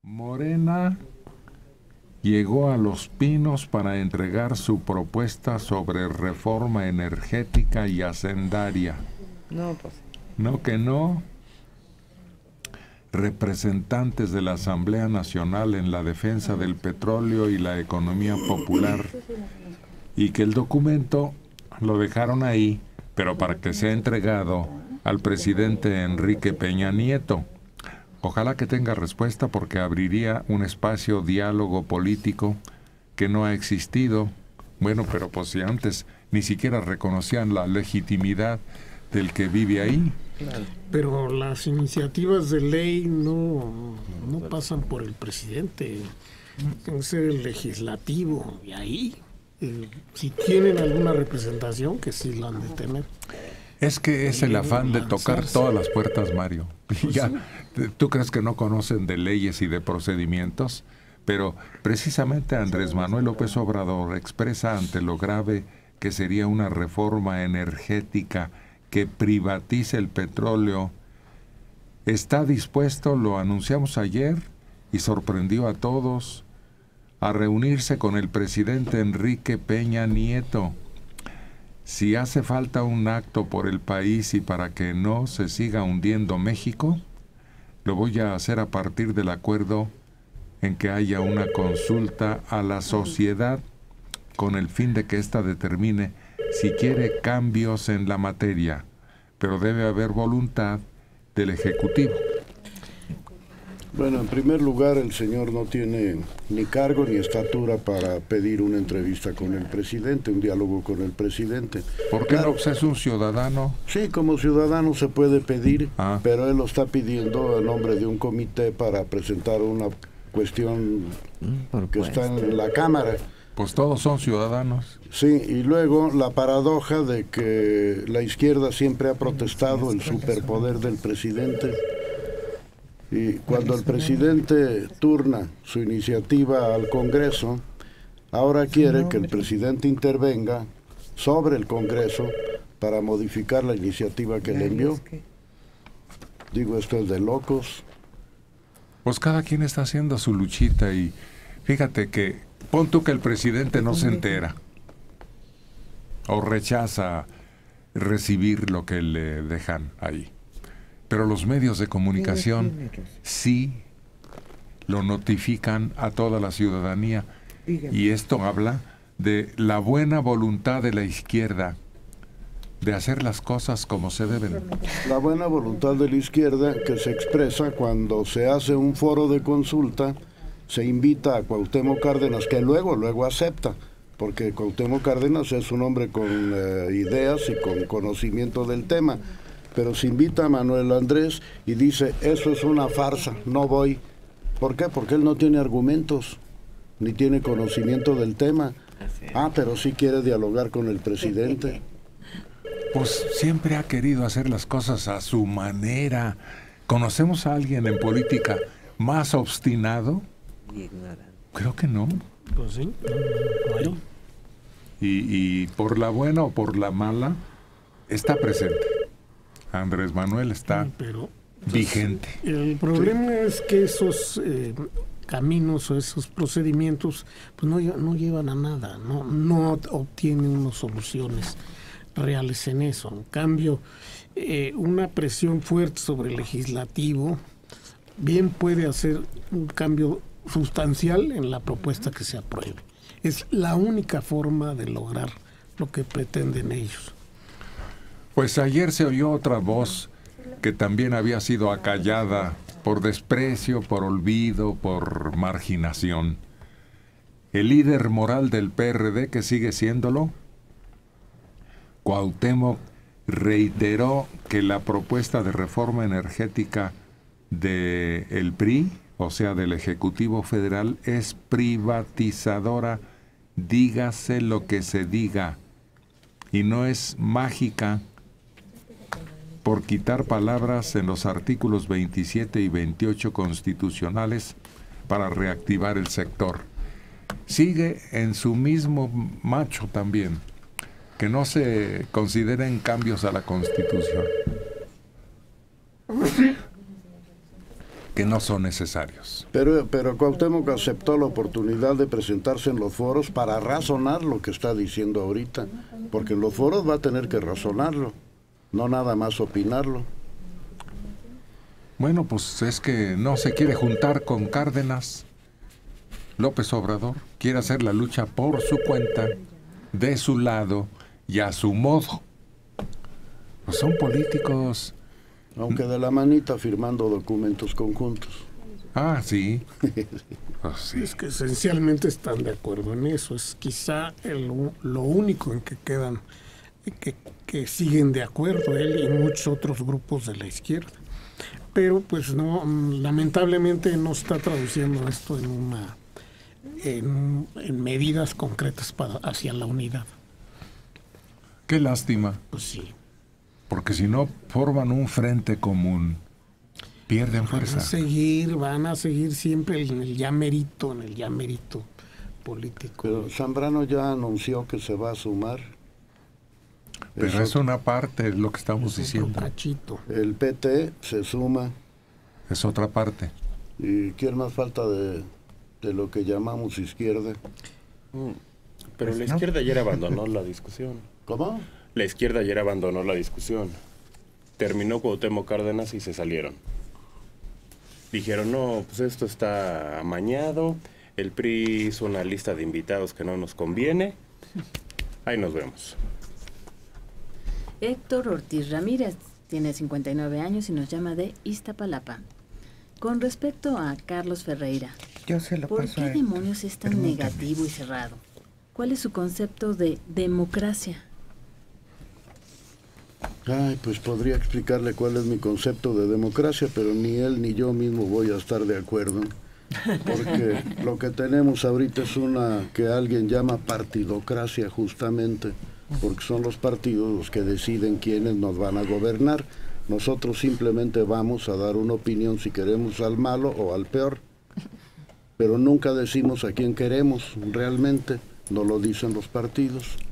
Morena llegó a Los Pinos para entregar su propuesta sobre reforma energética y hacendaria. No, pues. No que no. Representantes de la Asamblea Nacional en la defensa del petróleo y la economía popular, y que el documento lo dejaron ahí, pero para que sea entregado al presidente Enrique Peña Nieto. Ojalá que tenga respuesta, porque abriría un espacio diálogo político que no ha existido. Bueno, pero pues si antes ni siquiera reconocían la legitimidad del que vive ahí. Pero las iniciativas de ley no pasan por el presidente, es el legislativo, y ahí, si tienen alguna representación, que sí la han de tener. Es que es el afán de tocar todas las puertas, Mario. Pues Ya, sí. ¿tú crees que no conocen de leyes y de procedimientos? Pero precisamente Andrés Manuel López Obrador expresa ante lo grave que sería una reforma energética que privatice el petróleo. Está dispuesto, lo anunciamos ayer y sorprendió a todos, a reunirse con el presidente Enrique Peña Nieto. Si hace falta un acto por el país y para que no se siga hundiendo México, lo voy a hacer a partir del acuerdo en que haya una consulta a la sociedad con el fin de que ésta determine si quiere cambios en la materia, pero debe haber voluntad del Ejecutivo. Bueno, en primer lugar, el señor no tiene ni cargo ni estatura para pedir una entrevista con el presidente, un diálogo con el presidente. ¿Por qué no? Pues es un ciudadano. Sí, como ciudadano se puede pedir, Ah. pero él lo está pidiendo a nombre de un comité para presentar una cuestión que está en la Cámara. Pues todos son ciudadanos. Sí, y luego la paradoja de que la izquierda siempre ha protestado el superpoder del presidente. Y cuando el presidente turna su iniciativa al Congreso, ahora quiere que el presidente intervenga sobre el Congreso para modificar la iniciativa que le envió. Digo, esto es de locos. Pues cada quien está haciendo su luchita y fíjate que pon tú que el presidente no se entera o rechaza recibir lo que le dejan ahí. Pero los medios de comunicación sí lo notifican a toda la ciudadanía. Y esto habla de la buena voluntad de la izquierda de hacer las cosas como se deben. La buena voluntad de la izquierda que se expresa cuando se hace un foro de consulta, se invita a Cuauhtémoc Cárdenas, que luego acepta, porque Cuauhtémoc Cárdenas es un hombre con ideas y con conocimiento del tema. Pero se invita a Manuel Andrés y dice, eso es una farsa, no voy. ¿Por qué? Porque él no tiene argumentos, ni tiene conocimiento del tema. Ah, pero sí quiere dialogar con el presidente. Pues siempre ha querido hacer las cosas a su manera. ¿Conocemos a alguien en política más obstinado? Creo que no. Pues sí, no hay. Y por la buena o por la mala, está presente. Andrés Manuel está Pero vigente. el problema es que esos caminos o esos procedimientos pues no llevan a nada, no obtienen unas soluciones reales en eso. En cambio, una presión fuerte sobre el legislativo bien puede hacer un cambio sustancial en la propuesta que se apruebe. Es la única forma de lograr lo que pretenden ellos. Pues ayer se oyó otra voz que también había sido acallada por desprecio, por olvido, por marginación. El líder moral del PRD, que sigue siéndolo, Cuauhtémoc, reiteró que la propuesta de reforma energética del PRI, o sea, del Ejecutivo Federal, es privatizadora, dígase lo que se diga, y no es mágica, por quitar palabras en los artículos 27 y 28 constitucionales para reactivar el sector. Sigue en su mismo macho también, que no se consideren cambios a la Constitución. que no son necesarios. Pero Cuauhtémoc aceptó la oportunidad de presentarse en los foros para razonar lo que está diciendo ahorita, porque en los foros va a tener que razonarlo, no nada más opinarlo. Bueno, pues es que no se quiere juntar con Cárdenas. López Obrador quiere hacer la lucha por su cuenta, de su lado y a su modo. Pues son políticos. Aunque de la manita firmando documentos conjuntos. Ah, sí. Pues sí. Es que esencialmente están de acuerdo en eso. Es quizá lo único en que quedan, que siguen de acuerdo él y muchos otros grupos de la izquierda. Pero pues no, lamentablemente no está traduciendo esto en medidas concretas hacia la unidad. Qué lástima. Pues sí. Porque si no forman un frente común, pierden fuerza. Van a seguir siempre en el ya merito político. Pero Zambrano ya anunció que se va a sumar. Pero es una parte de lo que estamos diciendo. Cachito. El PT se suma. Es otra parte. ¿Y quién más falta de lo que llamamos izquierda? Pero la izquierda ayer abandonó la discusión. ¿Cómo? La izquierda ayer abandonó la discusión. Terminó Cuauhtémoc Cárdenas y se salieron. Dijeron, no, pues esto está amañado, el PRI hizo una lista de invitados que no nos conviene. Ahí nos vemos. Héctor Ortiz Ramírez tiene 59 años y nos llama de Iztapalapa. Con respecto a Carlos Ferreira, ¿por qué demonios es tan negativo y cerrado? ¿Cuál es su concepto de democracia? Ay, pues podría explicarle cuál es mi concepto de democracia, pero ni él ni yo mismo voy a estar de acuerdo. Porque lo que tenemos ahorita es una que alguien llama partidocracia justamente, porque son los partidos los que deciden quiénes nos van a gobernar. Nosotros simplemente vamos a dar una opinión si queremos al malo o al peor, pero nunca decimos a quién queremos realmente, no lo dicen los partidos.